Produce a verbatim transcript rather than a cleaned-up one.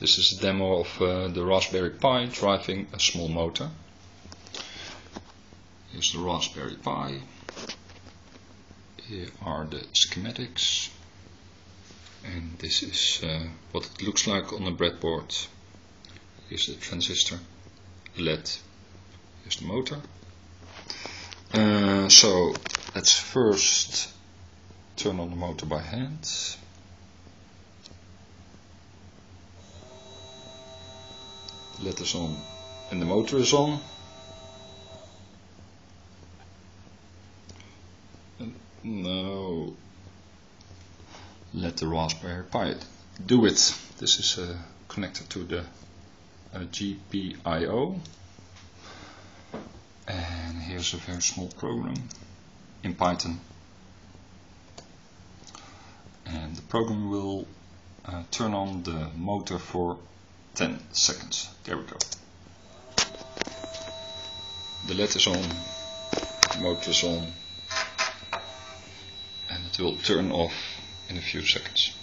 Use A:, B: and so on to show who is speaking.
A: This is a demo of uh, the Raspberry Pi driving a small motor. Here's the Raspberry Pi. Here are the schematics. And this is uh, what it looks like on the breadboard. Here's the transistor, L E D. Here's the motor. Uh, so let's first turn on the motor by hand. The L E D is on and the motor is on. And now let the Raspberry Pi do it. This is uh, connected to the uh, G P I O. And here's a very small program in Python. And the program will uh, turn on the motor for ten seconds. There we go. The L E D is on, the motor is on, and it will turn off in a few seconds.